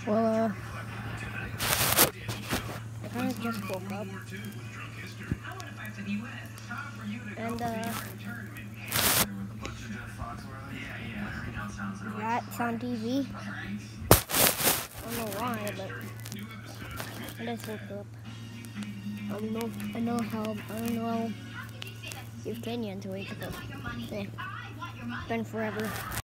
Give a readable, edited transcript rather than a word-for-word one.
Well, I kind of just woke up, and that's on TV. I don't know why, but I just woke up. I don't know if Kenyans wake up. Yeah, been forever.